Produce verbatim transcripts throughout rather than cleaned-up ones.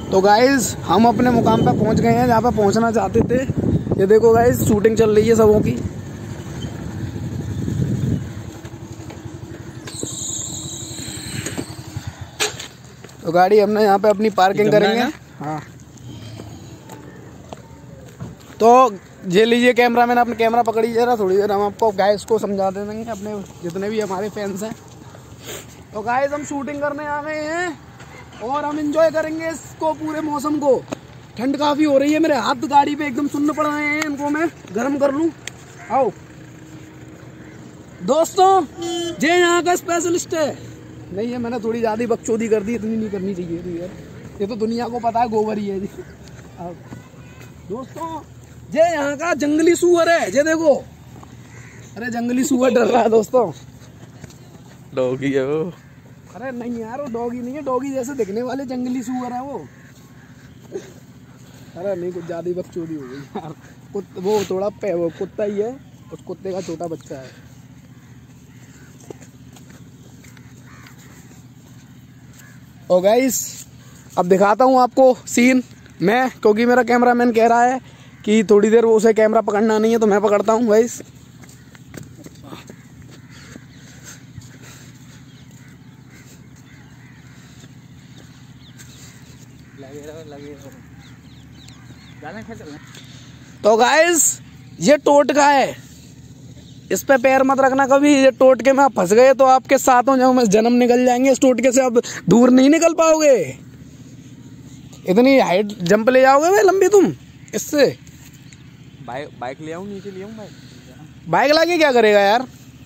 तो गाइज हम अपने मुकाम पे पहुंच गए हैं जहाँ पे पहुंचना चाहते थे। ये देखो गाइज शूटिंग चल रही है सबों की। तो गाड़ी हमने यहाँ पे अपनी पार्किंग करेंगे। हाँ तो ये लीजिए कैमरा, मैंने अपना कैमरा पकड़ी जरा, थोड़ी देर हम आपको गाइस को समझा दे देंगे अपने जितने भी हमारे फैंस हैं। तो गाइस हम शूटिंग करने आ गए हैं और हम एंजॉय करेंगे इसको, पूरे मौसम को। ठंड काफ़ी हो रही है, मेरे हाथ गाड़ी पे एकदम सुनने पड़ रहे हैं, इनको मैं गर्म कर लूँ। आओ दोस्तों, ये यहाँ का स्पेशलिस्ट है। नहीं है, मैंने थोड़ी ज़्यादा बकचोदी कर दी, इतनी नहीं करनी चाहिए थी यार, ये तो दुनिया को पता है गोबर ही है जी। आओ दोस्तों, ये यहाँ का जंगली सुअर है, ये देखो। अरे जंगली सुअर डर रहा है दोस्तों। डॉगी है वो। अरे नहीं यार, वो डॉगी नहीं है, डॉगी जैसे दिखने वाले जंगली सुअर है वो। अरे नहीं, कुछ ज्यादा बकचोदी हो गई यार। कुत, वो थोड़ा पे, वो कुत्ता ही है, उस कुत्ते का छोटा बच्चा है। ओ गाइस, अब दिखाता हूँ आपको सीन मैं, क्योंकि मेरा कैमरामैन कह रहा है कि थोड़ी देर वो उसे कैमरा पकड़ना नहीं है, तो मैं पकड़ता हूँ गाइस। लगे रहो, लगे रहो। तो गाइस ये टोटका है, इस पे पैर मत रखना कभी। ये टोटके में आप फंस गए तो आपके साथों जब जन्म निकल जाएंगे, इस टोटके से आप दूर नहीं निकल पाओगे। इतनी हाइट जंप ले जाओगे भाई लंबी तुम इससे। बाइक बाइक ले आऊं, नीचे ले आऊं बाइक। बाइक लाके क्या करेगा यार।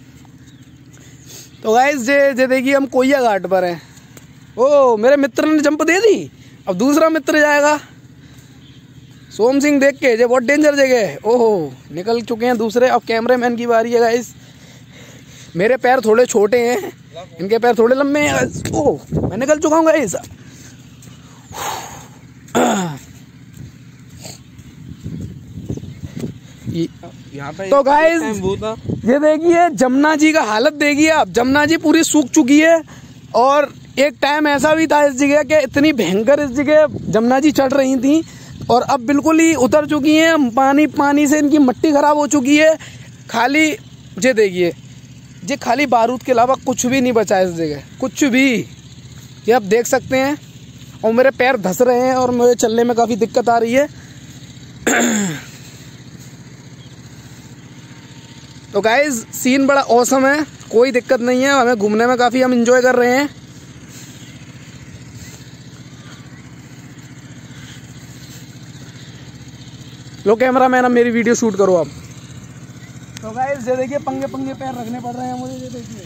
तो गाइस ये ये देखिए हम कोइया घाट पर हैं। ओ मेरे मित्र ने जंप दे दी, अब दूसरा मित्र जाएगा। सोम सिंह देख के, ये बहुत डेंजर जगह है। ओहो निकल चुके हैं दूसरे। अब कैमरामैन की बारी है गाइस। मेरे पैर थोड़े छोटे हैं, इनके पैर थोड़े लंबे हैं। ओह मैं निकल चुका हूँ गाइस। यहाँ पे तो गाइस ये देखिए जमुना जी का हालत देखिए आप। जमुना जी पूरी सूख चुकी है और एक टाइम ऐसा भी था इस जगह के इतनी भयंकर इस जगह जमुना जी चढ़ रही थी और अब बिल्कुल ही उतर चुकी हैं। पानी पानी से इनकी मिट्टी खराब हो चुकी है। खाली ये देखिए, ये खाली बारूद के अलावा कुछ भी नहीं बचा है इस जगह, कुछ भी। ये आप देख सकते हैं। और मेरे पैर धंस रहे हैं और मुझे चलने में काफ़ी दिक्कत आ रही है। तो गाइज सीन बड़ा औसम है, कोई दिक्कत नहीं है, हमें घूमने में काफ़ी हम इंजॉय कर रहे हैं। लो कैमरा मैन, अब मेरी वीडियो शूट करो आप। तो गाइस ये देखिए पंगे पंगे पैर रखने पड़ रहे हैं मुझे, ये देखिए।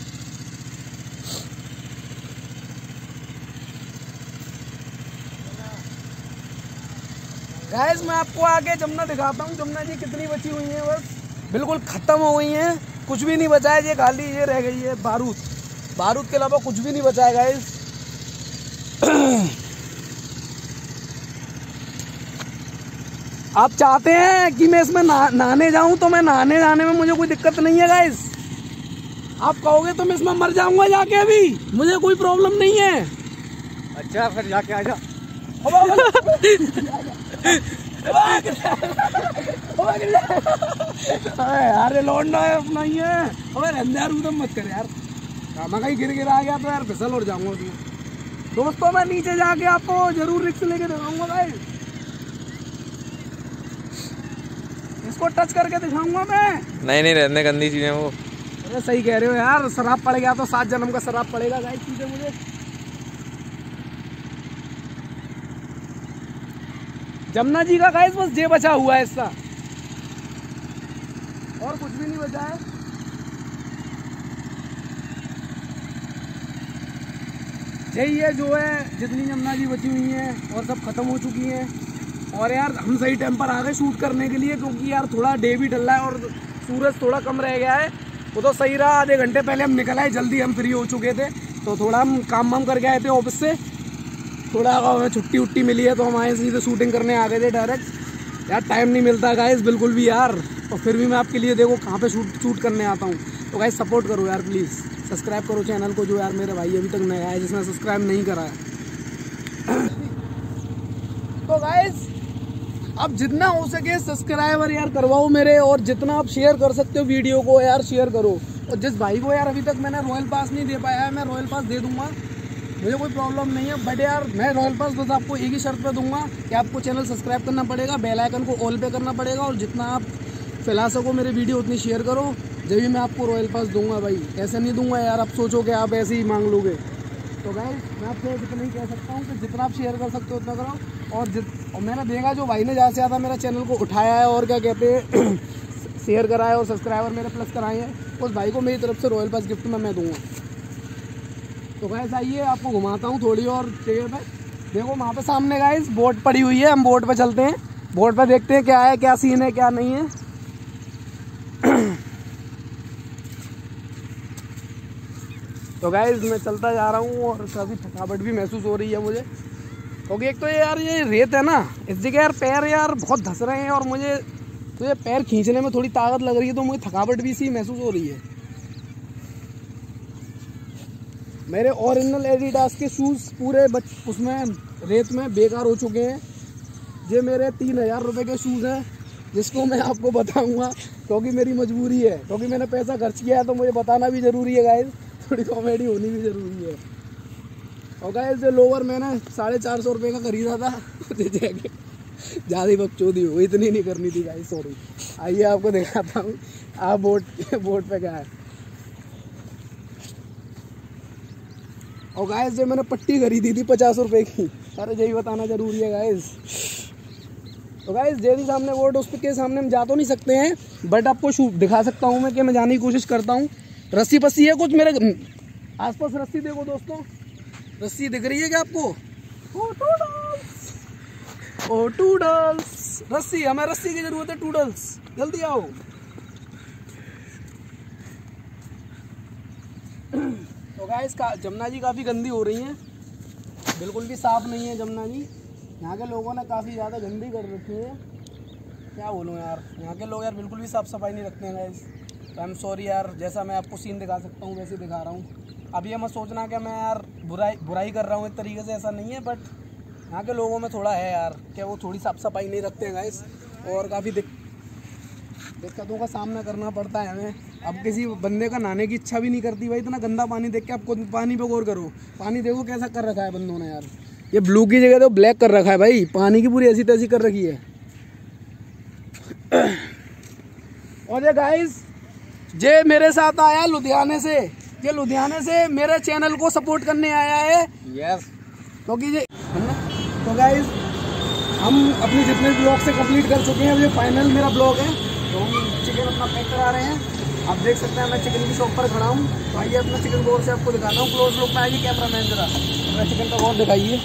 गाइस मैं आपको आगे जमुना दिखाता हूँ। जमुना जी कितनी बची हुई हैं, बस बिल्कुल खत्म हो गई हैं, कुछ भी नहीं बचा है। ये खाली ये रह गई है बारूद, बारूद के अलावा कुछ भी नहीं बचा है गाइस। आप चाहते हैं कि मैं इसमें ना, नहाने जाऊं तो मैं नहाने जाने में मुझे कोई दिक्कत नहीं है गाइस। आप कहोगे तो मैं इसमें मर जाऊंगा जाके, अभी मुझे कोई प्रॉब्लम नहीं है। अच्छा फिर जाके आ जा। अरे लौंडा है अपना ही है। अबे रहने यार, उधर मत कर यार, मैं कहीं गिर गिर आ गया तो यार फिसल उड़ जाऊंगा उसमें। दोस्तों मैं नीचे जाके आपको जरूर रिस्क लेके दिखाऊंगा भाई, इसको टच करके दिखाऊंगा मैं। नहीं नहीं, रहने गंदी चीजें वो। अरे सही कह रहे हो यार, शराब पड़ गया तो सात जन्म का शराब पड़ेगा गाइस चीजें मुझे। जमुना जी का गाइस बस ये बचा हुआ है इसका, और कुछ भी नहीं बचा है। यही है जो है, जितनी जमुना जी बची हुई हैं और सब खत्म हो चुकी हैं। और यार हम सही टाइम पर आ गए शूट करने के लिए, क्योंकि यार थोड़ा डे भी ढल रहा है और सूरज थोड़ा कम रह गया है। वो तो सही रहा, आधे घंटे पहले हम निकल आए, जल्दी हम फ्री हो चुके थे, तो थोड़ा हम काम वाम करके आए थे ऑफिस से, थोड़ा हमें छुट्टी उट्टी मिली है तो हम आए सीधे शूटिंग करने आ गए थे डायरेक्ट। यार टाइम नहीं मिलता गाइस बिल्कुल भी यार, और फिर भी मैं आपके लिए देखो कहाँ पे शूट शूट करने आता हूँ। तो गाइस सपोर्ट करो यार प्लीज़, सब्सक्राइब करो चैनल को, जो यार मेरे भाई अभी तक नया है जिसने सब्सक्राइब नहीं करा है। तो गाइस अब जितना हो सके सब्सक्राइबर यार करवाओ मेरे, और जितना आप शेयर कर सकते हो वीडियो को यार शेयर करो। और जिस भाई को यार अभी तक मैंने रॉयल पास नहीं दे पाया है, मैं रॉयल पास दे दूंगा, मुझे कोई प्रॉब्लम नहीं है। बट यार मैं रॉयल पास बस आपको एक ही शर्त पे दूंगा कि आपको चैनल सब्सक्राइब करना पड़ेगा, बेल आइकन को ऑल पे करना पड़ेगा, और जितना आप फैला सको मेरे वीडियो उतनी शेयर करो, जब भी मैं आपको रॉयल पास दूंगा भाई। ऐसे नहीं दूंगा यार आप सोचो कि आप ऐसे ही मांग लोगे। तो गाइस मैं आपसे इतना ही कह सकता हूँ कि जितना आप शेयर कर सकते हो उतना करो। और जित और मैंने देखा जो भाई ने ज़्यादा से ज़्यादा मेरा चैनल को उठाया है और क्या कहते हैं शेयर कराया और सब्सक्राइबर मेरे प्लस कराए हैं, उस भाई को मेरी तरफ से रॉयल पास गिफ्ट में मैं दूंगा। तो गाइस आइए आपको घुमाता हूँ थोड़ी और जगह पे। देखो वहाँ पे सामने गाइस बोट पड़ी हुई है, हम बोट पे चलते हैं, बोट पे देखते हैं क्या है, क्या सीन है, क्या नहीं है। तो गाइस मैं चलता जा रहा हूँ और काफ़ी थकावट भी महसूस हो रही है मुझे, क्योंकि एक तो ये यार ये रेत है ना, इस जगह यार पैर यार बहुत धस रहे हैं, और मुझे तो ये पैर खींचने में थोड़ी ताकत लग रही है, तो मुझे थकावट भी सी महसूस हो रही है। मेरे ओरिजिनल एडिडास के शूज़ पूरे बच उसमें रेत में बेकार हो चुके हैं। ये मेरे तीन हज़ार रुपये के शूज़ हैं, जिसको मैं आपको बताऊंगा क्योंकि मेरी मजबूरी है, क्योंकि मैंने पैसा खर्च किया है, तो मुझे बताना भी ज़रूरी है गाइस, थोड़ी कॉमेडी होनी भी ज़रूरी है। और गाइस ये लोवर मैंने साढ़े चार सौ रुपये का खरीदा था, जैकेट ज़्यादा ही बकचोदी हो, इतनी नहीं करनी थी गाइस, सॉरी। आइए आपको दिखाता हूँ आप बोट बोट पे क्या है। और गाइस ये मैंने पट्टी खरीदी थी पचास रुपये की, अरे यही बताना ज़रूरी है गाइस। तो गाइस जैसे सामने बोट उस के सामने हम जा तो नहीं सकते हैं, बट आपको शूट दिखा सकता हूँ मैं कि मैं जाने की कोशिश करता हूँ। रस्सी पस्सी है कुछ मेरे आसपास, रस्सी देखो दोस्तों, रस्सी दिख रही है क्या आपको? ओ टूडल्स, ओ टूडल्स, रस्सी, हमें रस्सी की जरूरत है टूडल्स, जल्दी आओ। तो गाइस का जमुना जी काफ़ी गंदी हो रही है, बिल्कुल भी साफ़ नहीं है जमुना जी। यहाँ के लोगों ने काफ़ी ज़्यादा गंदी कर रखी है, क्या बोलूँ यार, यहाँ के लोग यार बिल्कुल भी साफ़ सफाई नहीं रखते हैं गाइस। तो आई एम सॉरी यार, जैसा मैं आपको सीन दिखा सकता हूँ वैसे दिखा रहा हूँ। अब ये मत सोचना कि मैं यार बुराई बुराई कर रहा हूँ एक तरीके से, ऐसा नहीं है, बट यहाँ के लोगों में थोड़ा है यार कि वो थोड़ी साफ़ सफाई नहीं रखते हैं गाइस, और काफ़ी दिक दिक्कतों का सामना करना पड़ता है हमें। अब किसी बंदे का नहाने की इच्छा भी नहीं करती भाई, इतना गंदा पानी देख के। आपको पानी पे गौर करो, पानी देखो कैसा कर रखा है बंदों ने यार, ये ब्लू की जगह तो ब्लैक कर रखा है भाई, पानी की पूरी ऐसी तैसी कर रखी है। और ये गाइस जे मेरे साथ आया लुधियाने से, ये लुधियाने से मेरे चैनल को सपोर्ट करने आया है। यस, क्योंकि ये तो गाइस हम अपने जितने ब्लॉग से कंप्लीट कर चुके हैं, अब ये फाइनल मेरा ब्लॉग है, तो हम चिकन अपना पैक करा रहे हैं। आप देख सकते हैं मैं चिकन की शॉप पर खड़ा हूँ, तो आइए अपना चिकन बोर्ड से आपको दिखाता हूँ क्लोज लुक में। आइए कैमरा मैन जरा अपना चिकन का बोर्ड दिखाइए।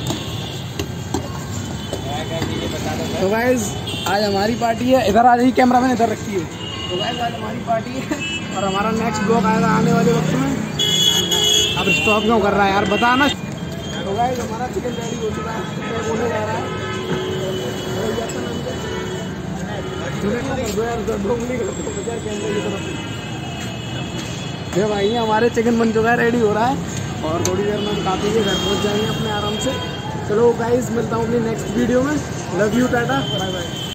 तो गाइस आज हमारी पार्टी है, इधर आ जाइए, कैमरा मैन इधर रखिए। तो गाइस आज हमारी पार्टी है और हमारा नेक्स्ट ब्लॉग आएगा आने वाले वक्त में। अब स्टॉप क्यों कर रहा है यार, बताना। तो गाइस हमारा चिकन रेडी हो चुका है, बोलने जा रहा है भाई, हमारे चिकन बन चुका है, रेडी हो रहा है, और थोड़ी देर में हम काफ़ी के घर पहुँच जाएंगे अपने आराम से। चलो गाइस मिलता हूँ अपनी नेक्स्ट वीडियो में, love you, tata, bye bye.